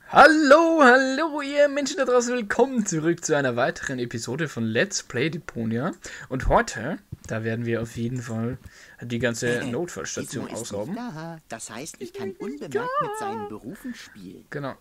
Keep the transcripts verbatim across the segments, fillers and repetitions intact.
Hallo, hallo ihr Menschen da draußen, willkommen zurück zu einer weiteren Episode von Let's Play Deponia. Und heute, da werden wir auf jeden Fall die ganze Notfallstation Gizmo ist ausrauben. nicht da. Das heißt, ich kann unbemerkt mit seinen Berufen spielen. Genau.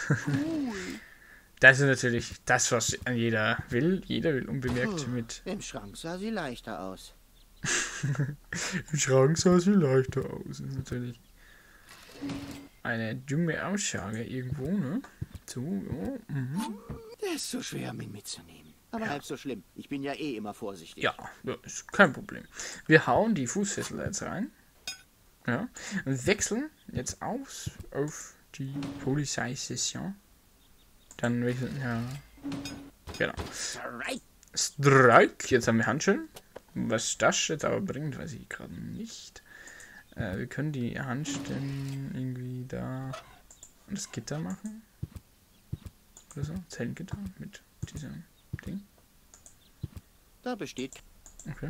Das ist natürlich das, was jeder will. Jeder will unbemerkt mit... Im Schrank sah sie leichter aus. Im Schrank sah sie leichter aus. Das ist natürlich eine dumme Aussage irgendwo, ne? So, ja. Mhm. Der ist so schwer, ihn mitzunehmen. Aber halb so schlimm. Ich bin ja eh immer vorsichtig. Ja, ja, ist kein Problem. Wir hauen die Fußfessel jetzt rein. Ja. Und wechseln jetzt aus auf die Polizeisession. Dann wechseln, ja. Genau. Strike. Strike. Jetzt haben wir Handschellen. Was das jetzt aber bringt, weiß ich gerade nicht. Äh, wir können die Handstellen irgendwie da und das Gitter machen. Oder so. Zellengitter mit diesem Ding. Da besteht... Okay.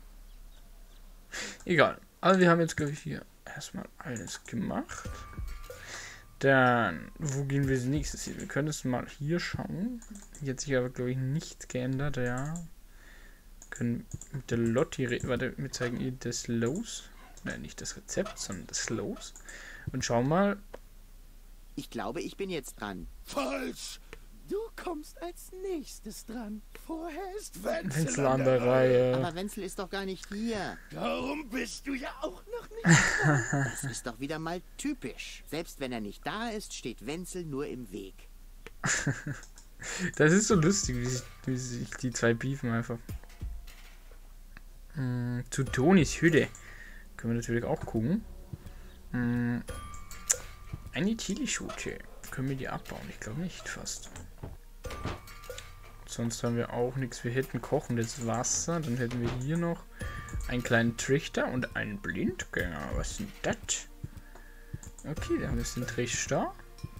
Egal. Also wir haben jetzt, glaube ich, hier erstmal alles gemacht. Dann, wo gehen wir als nächstes hin? Wir können es mal hier schauen. Hier hat sich aber, glaube ich, nichts geändert, ja. Wir können mit der Lotti reden. Warte, wir zeigen ihr das Los. Nein, nicht das Rezept, sondern das Los. Und schau mal. Ich glaube, ich bin jetzt dran. Falsch! Du kommst als nächstes dran. Vorher ist Wenzel, Wenzel an der Reihe. Aber Wenzel ist doch gar nicht hier. Darum bist du ja auch noch nicht dran. Das ist doch wieder mal typisch. Selbst wenn er nicht da ist, steht Wenzel nur im Weg. Das ist so lustig, wie sich, wie sich die zwei beefen einfach. Hm, zu Tonis Hütte. Können wir natürlich auch gucken. Hm, eine Chili-Schote. Können wir die abbauen? Ich glaube nicht fast. Sonst haben wir auch nichts. Wir hätten kochendes Wasser. Dann hätten wir hier noch einen kleinen Trichter und einen Blindgänger. Was ist denn das? Okay, da haben wir den Trichter.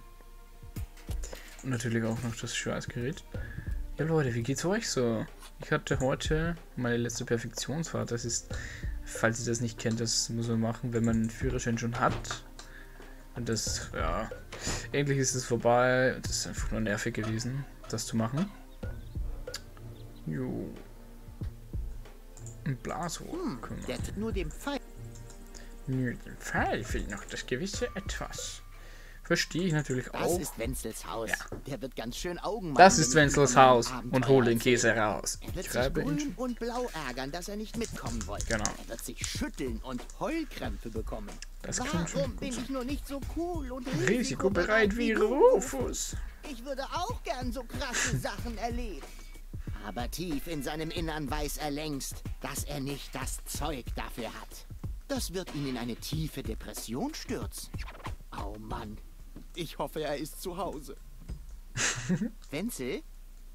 Und natürlich auch noch das Schweißgerät. Ja Leute, wie geht's euch so? Ich hatte heute meine letzte Perfektionsfahrt. Das ist, falls ihr das nicht kennt, das muss man machen, wenn man einen Führerschein schon hat. Und das, ja, endlich ist es vorbei. Das ist einfach nur nervig gewesen, das zu machen. Jo. Ein Blasrohr. Hm, der tut nur dem Pfeil. Nö, dem Pfeil fehlt noch das gewisse Etwas. Verstehe ich natürlich Das auch. ist Wenzels Haus. Ja. Der wird ganz schön Augen machen. Das wenn ist ich Wenzels über mein Haus Abenteuer und hol den erzähle. Käse raus. Er wird Ich sich schreibe grün ihn. und blau ärgern, dass er nicht mitkommen wollte. Genau. Er wird sich schütteln und Heulkrämpfe bekommen. Das klingt schon Warum gut bin so. ich nur nicht so cool und Risikobereit wie du? Rufus. Ich würde auch gern so krasse Sachen erleben. Aber tief in seinem Innern weiß er längst, dass er nicht das Zeug dafür hat. Das wird ihn in eine tiefe Depression stürzen. Oh Mann. Ich hoffe, er ist zu Hause. Wenzel?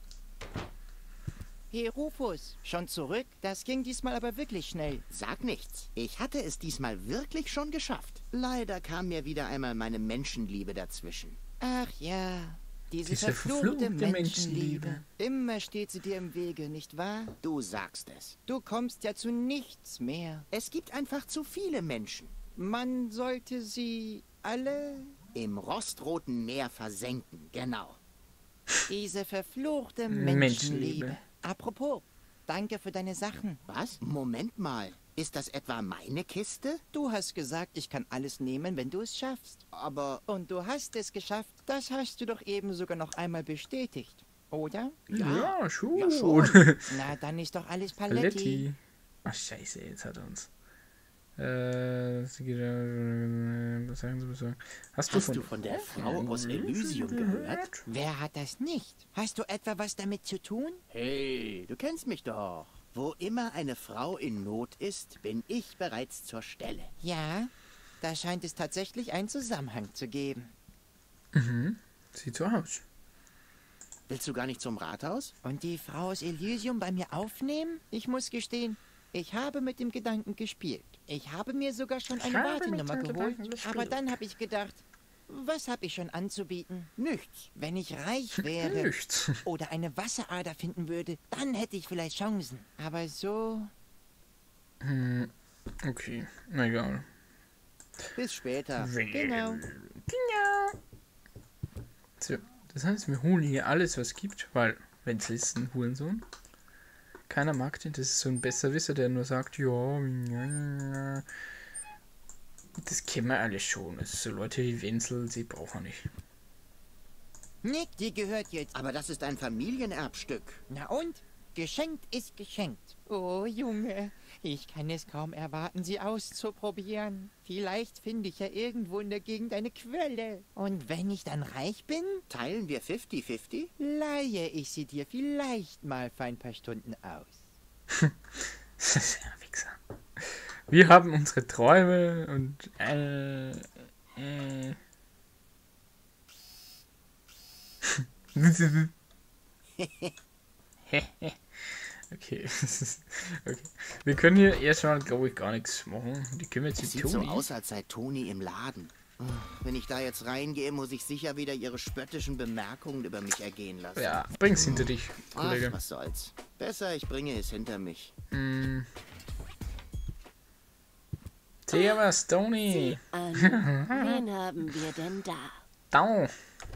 Hey Rufus, schon zurück? Das ging diesmal aber wirklich schnell. Sag nichts. Ich hatte es diesmal wirklich schon geschafft. Leider kam mir wieder einmal meine Menschenliebe dazwischen. Ach ja, diese, Diese verfluchte, verfluchte Menschenliebe. Menschenliebe. Immer steht sie dir im Wege, nicht wahr? Du sagst es. Du kommst ja zu nichts mehr. Es gibt einfach zu viele Menschen. Man sollte sie alle... Im rostroten Meer versenken, genau. Diese verfluchte Menschenliebe. Menschenliebe. Apropos, danke für deine Sachen. Was? Moment mal. Ist das etwa meine Kiste? Du hast gesagt, ich kann alles nehmen, wenn du es schaffst. Aber... Und du hast es geschafft. Das hast du doch eben sogar noch einmal bestätigt. Oder? Ja, ja schon. Ja, schon. Na, dann ist doch alles Paletti. Paletti. Ach scheiße, jetzt hat er uns. Äh, sie geht, äh, was sagen Sie, was sagen? Hast du Hast von, du von der Frau aus Elysium gehört? Wer hat das nicht? Hast du etwa was damit zu tun? Hey, du kennst mich doch. Wo immer eine Frau in Not ist, bin ich bereits zur Stelle. Ja, da scheint es tatsächlich einen Zusammenhang zu geben. Mhm. Sieht so aus. Willst du gar nicht zum Rathaus? Und die Frau aus Elysium bei mir aufnehmen? Ich muss gestehen, ich habe mit dem Gedanken gespielt. Ich habe mir sogar schon eine habe Wartenummer mit dem geholt, Gedanken gespielt. aber dann habe ich gedacht, was habe ich schon anzubieten? Nichts. Wenn ich reich wäre Nichts. oder eine Wasserader finden würde, dann hätte ich vielleicht Chancen. Aber so... Hm, okay, na egal. Bis später. Genau. Genau. So, das heißt, wir holen hier alles, was es gibt, weil Wenzel ist ein Hurensohn. Keiner mag den, das ist so ein Besserwisser, der nur sagt, ja, das kennen wir alle schon. Also so Leute wie Wenzel, sie brauchen wir nicht. Nick, die gehört jetzt. Aber das ist ein Familienerbstück. Na und? Geschenkt ist geschenkt. Oh, Junge, ich kann es kaum erwarten, sie auszuprobieren. Vielleicht finde ich ja irgendwo in der Gegend eine Quelle. Und wenn ich dann reich bin, Teilen wir fünfzig fünfzig? leihe ich sie dir vielleicht mal für ein paar Stunden aus. Das ist ja ein Wichser. Wir haben unsere Träume und äh, äh. Okay. Okay. Wir können hier erstmal, glaube ich, gar nichts machen. Die können wir jetzt Es die sieht so Toni. aus, als sei Toni im Laden. Oh, wenn ich da jetzt reingehe, muss ich sicher wieder ihre spöttischen Bemerkungen über mich ergehen lassen. Ja, bring's hinter dich, Ach, Kollege. was soll's. Besser, ich bringe es hinter mich. Mm. Servus, Toni. An. Wen haben wir denn da? Da.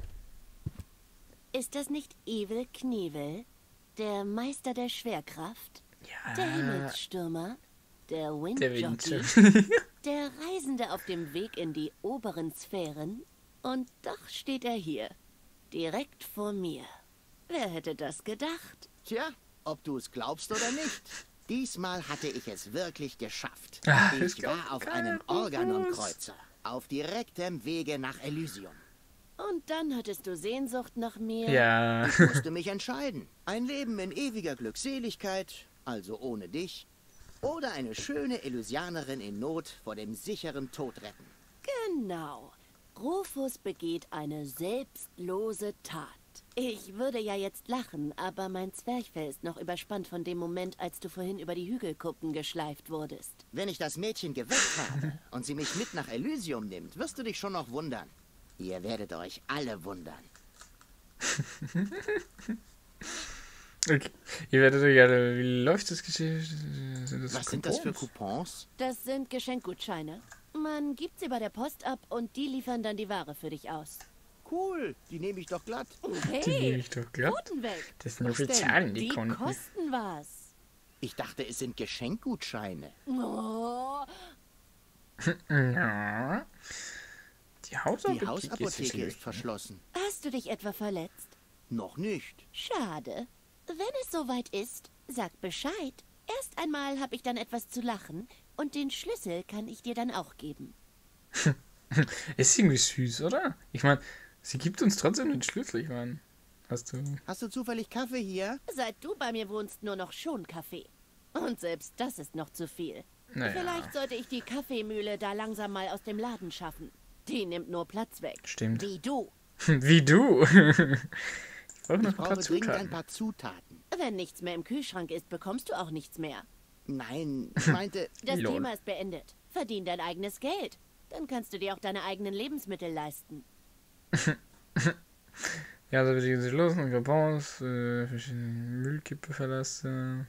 Ist das nicht Evil Knievel, der Meister der Schwerkraft, Ja. der Himmelsstürmer, der Der Windjockey, Wind. der Reisende auf dem Weg in die oberen Sphären? Und doch steht er hier, direkt vor mir. Wer hätte das gedacht? Tja, ob du es glaubst oder nicht. Diesmal hatte ich es wirklich geschafft. Ach, es ich war gab auf keinen einem Organon-Kreuzer, auf direktem Wege nach Elysium. Und dann hattest du Sehnsucht nach mir? Ja. Ich musste mich entscheiden. Ein Leben in ewiger Glückseligkeit, also ohne dich, oder eine schöne Elysianerin in Not vor dem sicheren Tod retten. Genau. Rufus begeht eine selbstlose Tat. Ich würde ja jetzt lachen, aber mein Zwerchfell ist noch überspannt von dem Moment, als du vorhin über die Hügelkuppen geschleift wurdest. Wenn ich das Mädchen geweckt habe und sie mich mit nach Elysium nimmt, wirst du dich schon noch wundern. Ihr werdet euch alle wundern. Okay. Ihr werdet euch alle, wie läuft das Geschäft? Sind das Was sind das für Coupons? Coupons? Das sind Geschenkgutscheine. Man gibt sie bei der Post ab und die liefern dann die Ware für dich aus. Cool, die nehme ich doch glatt. Die nehme Hey, ich doch glatt. Guten weg. Das sind nur Was denn? bezahlen, die Die Kunden. kosten was. Ich dachte, es sind Geschenkgutscheine. Oh, Ja. Die Hausapotheke, Die Hausapotheke ist, ist verschlossen. hast du dich etwa verletzt? Noch nicht. Schade. Wenn es soweit ist, sag Bescheid. Erst einmal habe ich dann etwas zu lachen und den Schlüssel kann ich dir dann auch geben. Ist irgendwie süß, oder? Ich meine, sie gibt uns trotzdem den Schlüssel. Ich meine, hast du... Hast du zufällig Kaffee hier? Seit du bei mir wohnst, nur noch schon Kaffee. Und selbst das ist noch zu viel. Naja, Vielleicht sollte ich die Kaffeemühle da langsam mal aus dem Laden schaffen. Die nimmt nur Platz weg. stimmt. Wie du. Wie du. Ich brauche noch Ich ein paar brauche dringend ein Zutaten. paar Zutaten. Wenn nichts mehr im Kühlschrank ist, bekommst du auch nichts mehr. Nein, ich meinte, Das Lol. Thema ist beendet. Verdien dein eigenes Geld. Dann kannst du dir auch deine eigenen Lebensmittel leisten. Ja, da wird jetzt los. Noch Coupons, äh, verschiedene Müllkippe verlassen.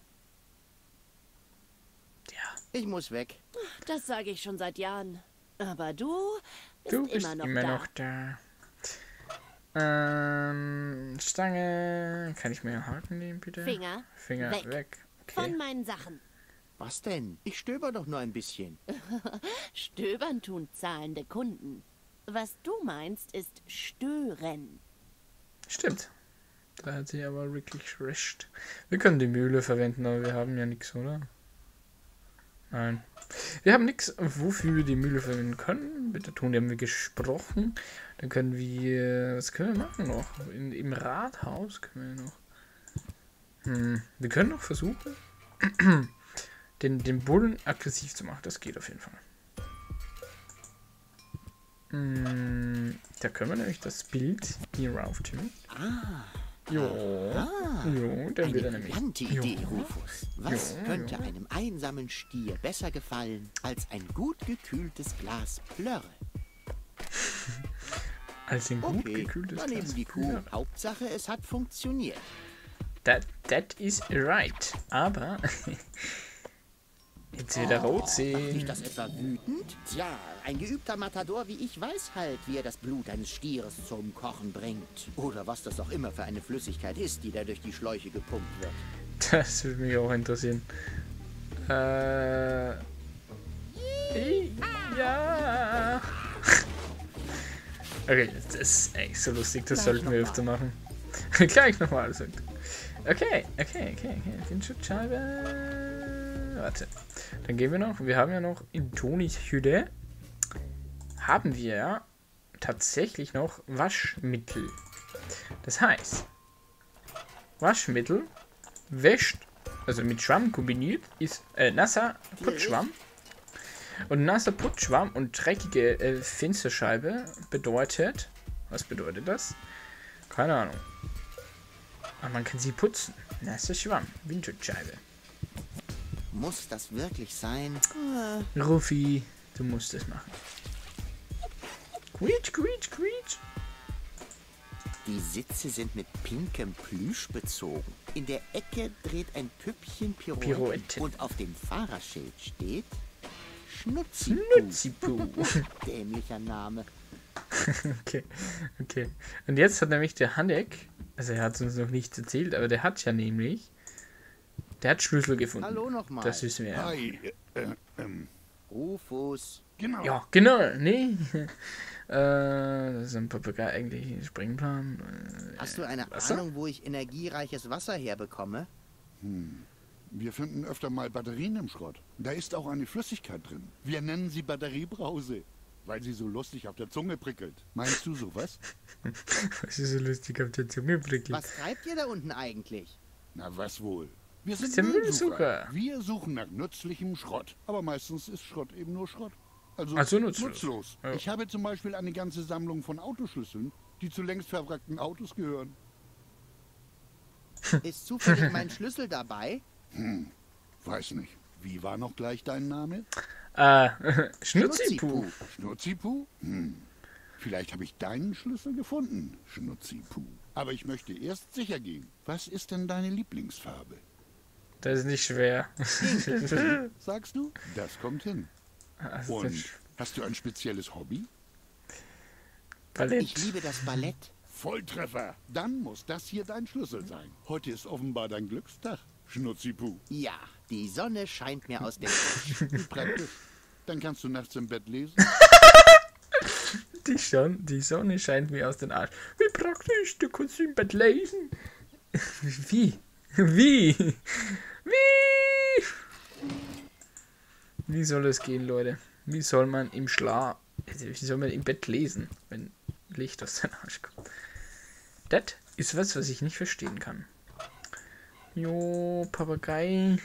Ja, ich muss weg. Das sage ich schon seit Jahren. Aber du bist, du bist immer noch immer da. noch da. Ähm, Stange. Kann ich mir einen Haken nehmen, bitte? Finger Finger weg. weg. Okay. Von meinen Sachen. Was denn? Ich stöber doch nur ein bisschen. Stöbern tun zahlende Kunden. Was du meinst, ist stören. Stimmt. Da hat sie aber wirklich recht. Wir können die Mühle verwenden, aber wir haben ja nichts, oder? Nein. Wir haben nichts, wofür wir die Mühle verwenden können. Mit der Toni haben wir gesprochen. Dann können wir... Was können wir machen noch? In, Im Rathaus können wir noch... Hm, wir können noch versuchen, den, den Bullen aggressiv zu machen. Das geht auf jeden Fall. Hm, da können wir nämlich das Bild hier rauf tun. Ah, Jo. ah. Jo, dann Eine wird er nämlich. brillante Jo. Idee, Rufus. Was Ja, könnte ja. einem einsamen Stier besser gefallen als ein gut gekühltes Glas Plörre? Als ein gut Okay, gekühltes dann nehmen Glas die Kuh. Bier. Hauptsache, es hat funktioniert. That, that is right. Aber Jetzt wieder rot Macht dich sehen. das etwa wütend? Tja, ein geübter Matador wie ich weiß halt, wie er das Blut eines Stieres zum Kochen bringt. Oder was das auch immer für eine Flüssigkeit ist, die da durch die Schläuche gepumpt wird. Das würde mich auch interessieren. Äh. Ja. Okay, das ist echt so lustig, das sollten wir öfter machen. Gleich nochmal, also. Okay, okay, okay, okay. Windschutzscheibe. Warte. Dann gehen wir noch. Wir haben ja noch in Tonis Hütte. Haben wir ja tatsächlich noch Waschmittel. Das heißt, Waschmittel wäscht, also mit Schwamm kombiniert, ist äh, nasser Putzschwamm. Und nasser Putzschwamm und dreckige äh, Fensterscheibe bedeutet, was bedeutet das? Keine Ahnung. Aber man kann sie putzen. Nasser Schwamm, Windschutzscheibe. Muss das wirklich sein? Rufi, du musst es machen. Quietsch, quietsch, quietsch. Die Sitze sind mit pinkem Plüsch bezogen. In der Ecke dreht ein Püppchen Pirouette. Pirouette. Und auf dem Fahrerschild steht Schnutzi. Nutzipu. Dämlicher Name. Okay, okay. Und jetzt hat nämlich der Hanek, also er hat uns noch nichts erzählt, aber der hat ja nämlich, der hat Schlüssel gefunden. Hallo nochmal. Das wissen wir ja. Hi, äh, äh, ähm, Rufus. genau. Ja, genau, nee. äh, das ist ein Papagei eigentlich ein Springplan. Äh, Hast du eine Wasser? Ahnung, wo ich energiereiches Wasser herbekomme? Wir finden öfter mal Batterien im Schrott. Da ist auch eine Flüssigkeit drin. Wir nennen sie Batteriebrause, weil sie so lustig auf der Zunge prickelt. Meinst du sowas? Was ist so lustig auf der Zunge prickelt? Was treibt ihr da unten eigentlich? Na, was wohl? Wir sind ist der Müllsucher. Müllsucher. Wir suchen nach nützlichem Schrott. Aber meistens ist Schrott eben nur Schrott. Also Ach so, nutzlos. nutzlos. Ja. Ich habe zum Beispiel eine ganze Sammlung von Autoschlüsseln, die zu längst verwrackten Autos gehören. Ist zufällig mein Schlüssel dabei? Weiß nicht. Wie war noch gleich dein Name? Äh, Schnutzipu. Schnurzipu? Hm. Vielleicht habe ich deinen Schlüssel gefunden, Schnurzipu. Aber ich möchte erst sicher gehen. Was ist denn deine Lieblingsfarbe? Das ist nicht schwer. Sagst du? Das kommt hin. Also Und das hast du ein spezielles Hobby? Ballett. Ich liebe das Ballett. Volltreffer. Dann muss das hier dein Schlüssel sein. Heute ist offenbar dein Glückstag, Schnurzipu. Ja, die Sonne scheint mir aus dem Busch. Praktisch. Dann kannst du nachts im Bett lesen. Die, Son die Sonne scheint mir aus den Arsch. Wie praktisch, du kannst im Bett lesen. Wie? Wie? Wie? Wie soll es gehen, Leute? Wie soll man im Schlaf, also wie soll man im Bett lesen, wenn Licht aus den Arsch kommt? Das ist was, was ich nicht verstehen kann. Jo, Papagei.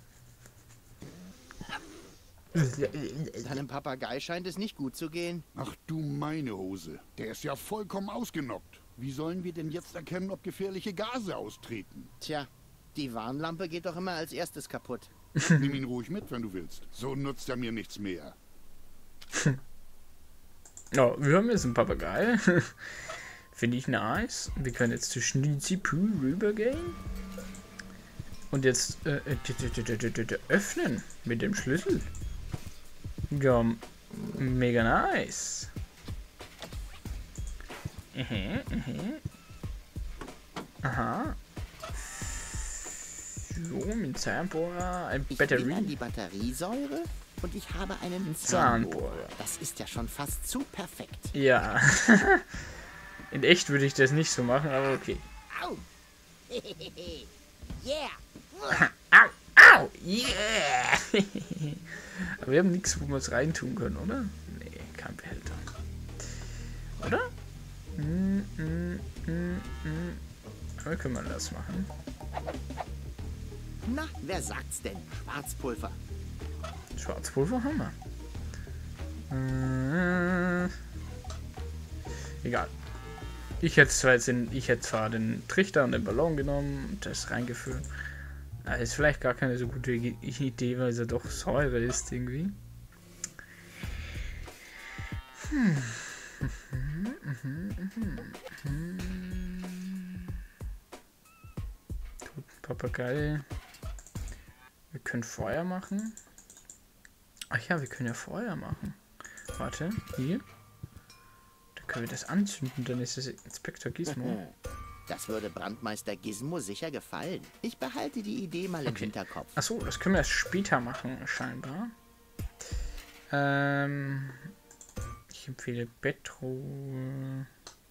Deinem Papagei scheint es nicht gut zu gehen. Ach du meine Hose. Der ist ja vollkommen ausgenockt. Wie sollen wir denn jetzt erkennen, ob gefährliche Gase austreten? Tja, die Warnlampe geht doch immer als erstes kaputt. Nimm ihn ruhig mit, wenn du willst. So nutzt er mir nichts mehr. Ja, wir haben jetzt einen Papagei. Finde ich nice. Wir können jetzt zu Schnitzipu rübergehen. Und jetzt äh, öffnen mit dem Schlüssel. Ja, mega nice. Mhm, mhm. Aha. So, mit Zahnbohrer, ein Ich bin an Batterie. die Batteriesäure und ich habe einen Zahnbohrer. Zahnbohrer. Das ist ja schon fast zu perfekt. Ja. In echt würde ich das nicht so machen, aber okay. Au! Yeah! Au, au, yeah! Aber wir haben nichts, wo wir es reintun können, oder? Nee, kein Behälter. Oder? Mm, mm, mm, mm. Aber können wir das machen? Na, wer sagt's denn? Schwarzpulver. Schwarzpulver haben wir. Äh, egal. Ich hätte zwar jetzt den, ich hätte zwar den Trichter und den Ballon genommen und das reingefüllt. Aber ist vielleicht gar keine so gute Idee, weil es ja doch Säure ist irgendwie. Hm. Toten Papagei. Wir können Feuer machen. Ach ja, wir können ja Feuer machen. Warte, hier. Da können wir das anzünden, dann ist es Inspektor Gizmo. Das würde Brandmeister Gizmo sicher gefallen. Ich behalte die Idee mal im Okay. Hinterkopf. Achso, das können wir erst später machen, scheinbar. Ähm, ich empfehle Bettruhe.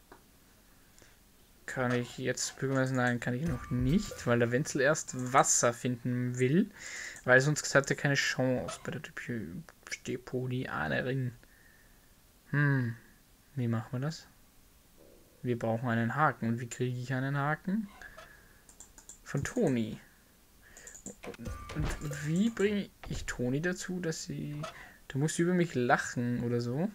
Kann ich jetzt bürgermeister? Nein, kann ich noch nicht, weil der Wenzel erst Wasser finden will. Weil sonst hat er keine Chance bei der Depolianerin. Hm, wie machen wir das? Wir brauchen einen Haken. Und wie kriege ich einen Haken? Von Toni. Und, und wie bringe ich Toni dazu, dass sie... Da muss sie über mich lachen oder so.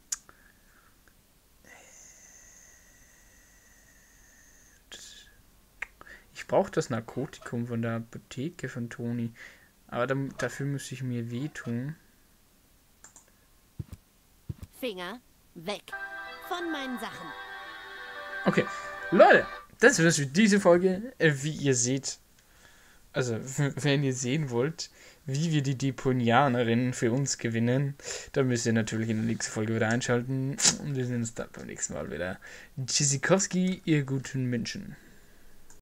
Das, ich brauche das Narkotikum von der Apotheke von Toni. Aber dann, dafür muss ich mir wehtun. Finger weg von meinen Sachen. Okay, Leute, das war's für diese Folge. Wie ihr seht, also wenn ihr sehen wollt, wie wir die Deponianerin für uns gewinnen, dann müsst ihr natürlich in der nächsten Folge wieder einschalten. Und wir sehen uns dann beim nächsten Mal wieder. Tschüssikowski, ihr guten Menschen.